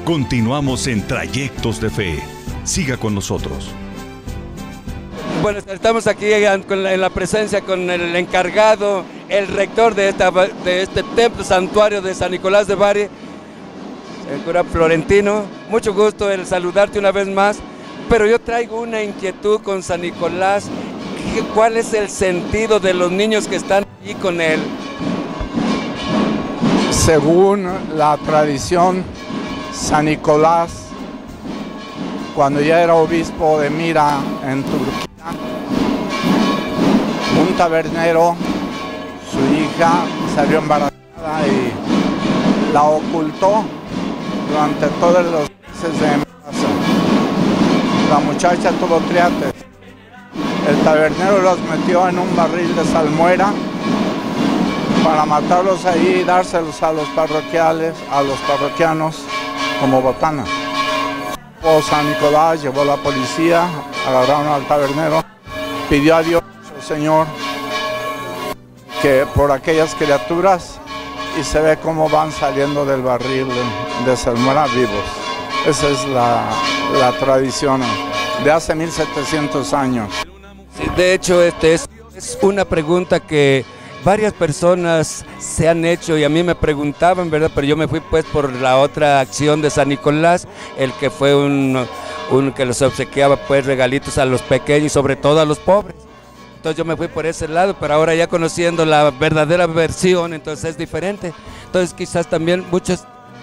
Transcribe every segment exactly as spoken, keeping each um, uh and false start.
Continuamos en Trayectos de Fe. Siga con nosotros. Bueno, estamos aquí en la presencia con el encargado, el rector de, esta, de este templo santuario de San Nicolás de Bari, el cura Florentino. Mucho gusto el saludarte una vez más, pero yo traigo una inquietud con San Nicolás. ¿Cuál es el sentido de los niños que están allí con él? Según la tradición, San Nicolás, cuando ya era obispo de Mira en Turquía, un tabernero, su hija salió embarazada y la ocultó durante todos los meses de embarazo. La muchacha tuvo triates. El tabernero los metió en un barril de salmuera para matarlos ahí y dárselos a los parroquiales, a los parroquianos como botana. O San Nicolás llevó a la policía, agarraron al tabernero, pidió a Dios, Señor, que por aquellas criaturas, y se ve cómo van saliendo del barril de, de salmuera vivos. Esa es la, la tradición de hace mil setecientos años. Sí, de hecho, este es, es una pregunta que varias personas se han hecho y a mí me preguntaban, ¿verdad? Pero yo me fui pues por la otra acción de San Nicolás, el que fue un, un que los obsequiaba pues regalitos a los pequeños y sobre todo a los pobres. Entonces yo me fui por ese lado, pero ahora ya conociendo la verdadera versión, entonces es diferente. Entonces quizás también muchos,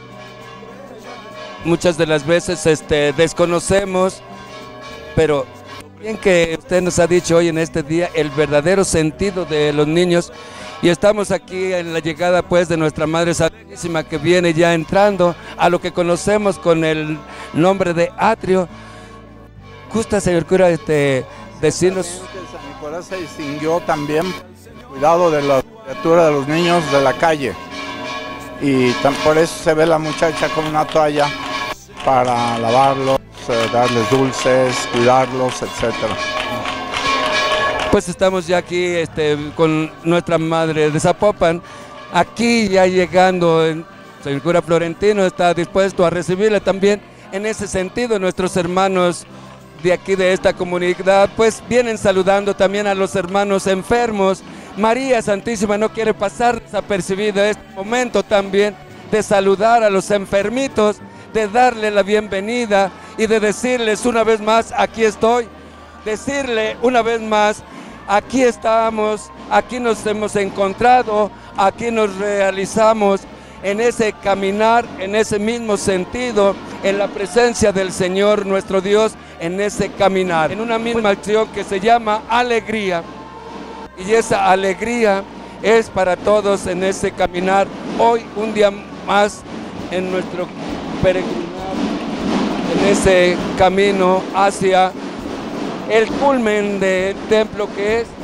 muchas de las veces este, desconocemos, pero bien que usted nos ha dicho hoy en este día el verdadero sentido de los niños, y estamos aquí en la llegada pues de nuestra Madre Santísima, que viene ya entrando a lo que conocemos con el nombre de atrio. Gusta, señor cura, este, decirnos... San Nicolás se distinguió también el cuidado de la criatura de los niños de la calle, y por eso se ve la muchacha con una toalla para lavarlos, darles dulces, cuidarlos, etcétera. Pues estamos ya aquí este, con nuestra madre de Zapopan, aquí ya llegando, el señor cura Florentino está dispuesto a recibirle también. En ese sentido, nuestros hermanos de aquí de esta comunidad pues vienen saludando también a los hermanos enfermos. María Santísima no quiere pasar desapercibida este momento también de saludar a los enfermitos, de darle la bienvenida y de decirles una vez más, aquí estoy, decirle una vez más, aquí estamos, aquí nos hemos encontrado, aquí nos realizamos en ese caminar, en ese mismo sentido, en la presencia del Señor nuestro Dios, en ese caminar, en una misma acción que se llama alegría, y esa alegría es para todos en ese caminar, hoy un día más en nuestro peregrinar, en ese camino hacia el culmen del templo que es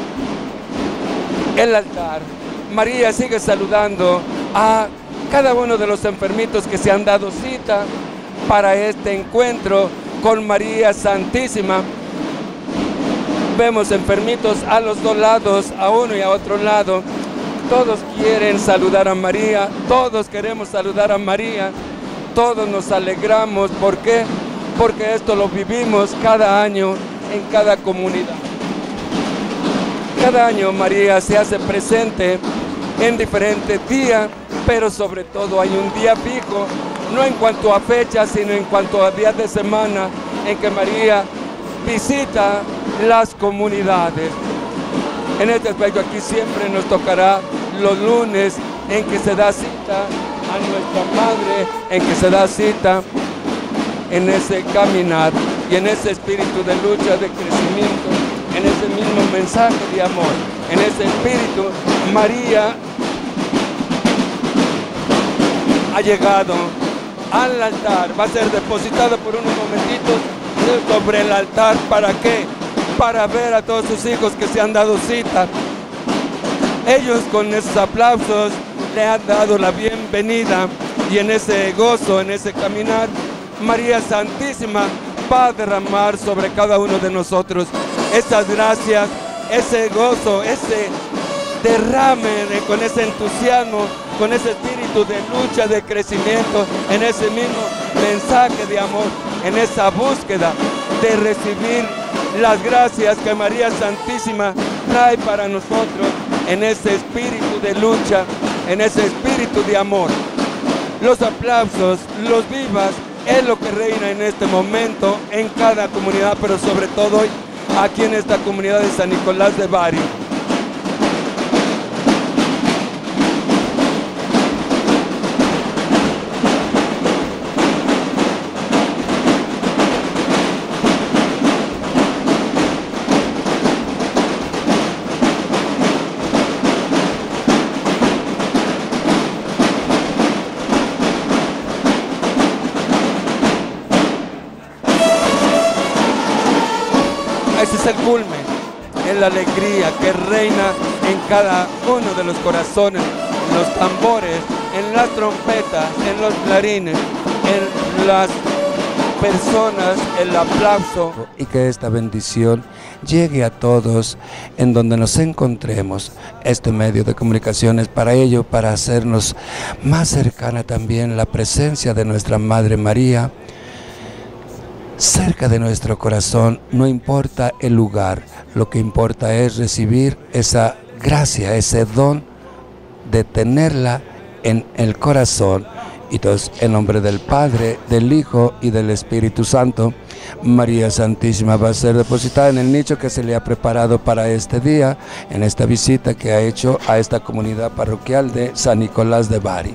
el altar. María sigue saludando a cada uno de los enfermitos que se han dado cita para este encuentro con María Santísima. Vemos enfermitos a los dos lados, a uno y a otro lado. Todos quieren saludar a María, todos queremos saludar a María, todos nos alegramos. ¿Por qué? Porque esto lo vivimos cada año en cada comunidad. Cada año María se hace presente en diferentes días, pero sobre todo hay un día fijo, no en cuanto a fecha, sino en cuanto a días de semana en que María visita las comunidades. En este aspecto aquí siempre nos tocará los lunes en que se da cita a nuestra Madre, en que se da cita en ese caminar y en ese espíritu de lucha, de crecimiento, en ese mismo mensaje de amor, en ese espíritu. María ha llegado al altar, va a ser depositado por unos momentitos sobre el altar. ¿Para qué? Para ver a todos sus hijos que se han dado cita. Ellos con esos aplausos le han dado la bienvenida, y en ese gozo, en ese caminar, María Santísima va a derramar sobre cada uno de nosotros esas gracias, ese gozo, ese derrame de, con ese entusiasmo con ese espíritu de lucha, de crecimiento, en ese mismo mensaje de amor, en esa búsqueda de recibir las gracias que María Santísima trae para nosotros, en ese espíritu de lucha, en ese espíritu de amor. Los aplausos, los vivas, es lo que reina en este momento en cada comunidad, pero sobre todo hoy aquí en esta comunidad de San Nicolás de Bari. Ese es el culmen, es la alegría que reina en cada uno de los corazones, en los tambores, en las trompetas, en los clarines, en las personas, el aplauso. Y que esta bendición llegue a todos en donde nos encontremos. Este medio de comunicaciones para ello, para hacernos más cercana también la presencia de nuestra Madre María, cerca de nuestro corazón. No importa el lugar, lo que importa es recibir esa gracia, ese don de tenerla en el corazón. Y entonces, en nombre del Padre, del Hijo y del Espíritu Santo, María Santísima va a ser depositada en el nicho que se le ha preparado para este día, en esta visita que ha hecho a esta comunidad parroquial de San Nicolás de Bari.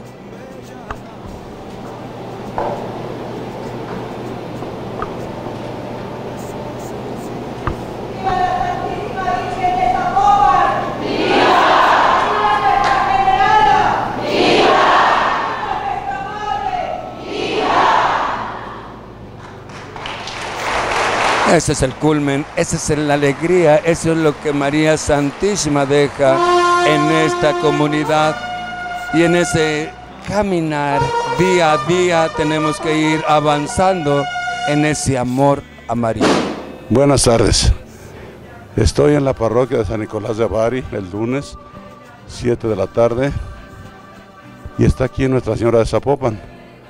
Ese es el culmen, esa es la alegría, eso es lo que María Santísima deja en esta comunidad. Y en ese caminar día a día tenemos que ir avanzando en ese amor a María. Buenas tardes. Estoy en la parroquia de San Nicolás de Bari el lunes, siete de la tarde, y está aquí Nuestra Señora de Zapopan.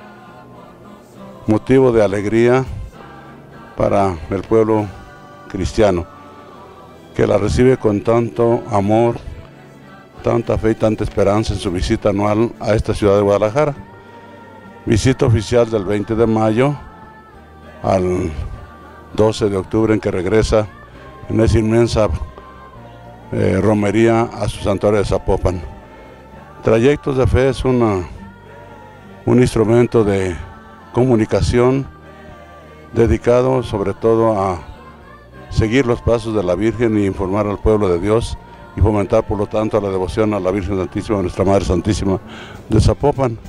Motivo de alegría para el pueblo cristiano, que la recibe con tanto amor, tanta fe y tanta esperanza en su visita anual a esta ciudad de Guadalajara. Visita oficial del veinte de mayo al doce de octubre, en que regresa en esa inmensa eh, romería a su santuario de Zapopan. Trayectos de Fe es una, un instrumento de comunicación dedicado sobre todo a seguir los pasos de la Virgen y informar al pueblo de Dios, y fomentar por lo tanto la devoción a la Virgen Santísima, a nuestra Madre Santísima de Zapopan.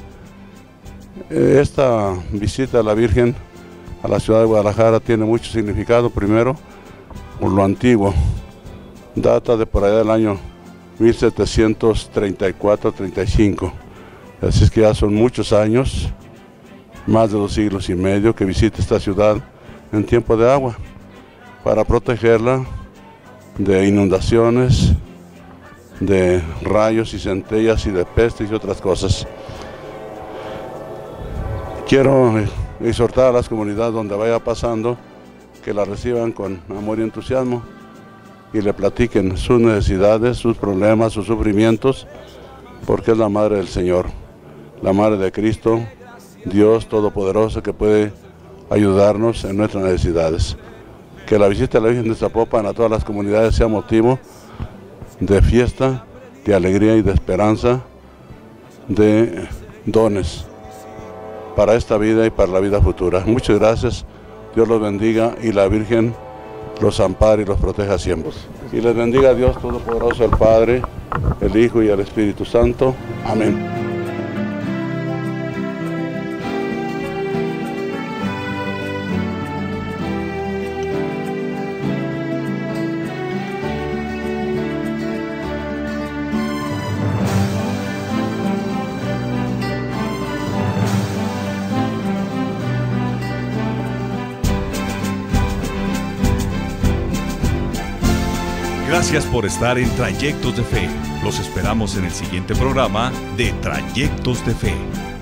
Esta visita a la Virgen a la ciudad de Guadalajara tiene mucho significado. Primero, por lo antiguo, data de por allá del año mil setecientos treinta y cuatro treinta y cinco, así es que ya son muchos años, más de dos siglos y medio, que visita esta ciudad en tiempo de agua, para protegerla de inundaciones, de rayos y centellas y de pestes y otras cosas. Quiero exhortar a las comunidades donde vaya pasando que la reciban con amor y entusiasmo y le platiquen sus necesidades, sus problemas, sus sufrimientos, porque es la Madre del Señor, la Madre de Cristo, Dios Todopoderoso, que puede ayudarnos en nuestras necesidades. Que la visita de la Virgen de Zapopan a todas las comunidades sea motivo de fiesta, de alegría y de esperanza, de dones para esta vida y para la vida futura. Muchas gracias, Dios los bendiga y la Virgen los ampare y los proteja siempre. Y les bendiga Dios Todopoderoso, el Padre, el Hijo y el Espíritu Santo. Amén. Gracias por estar en Trayectos de Fe. Los esperamos en el siguiente programa de Trayectos de Fe.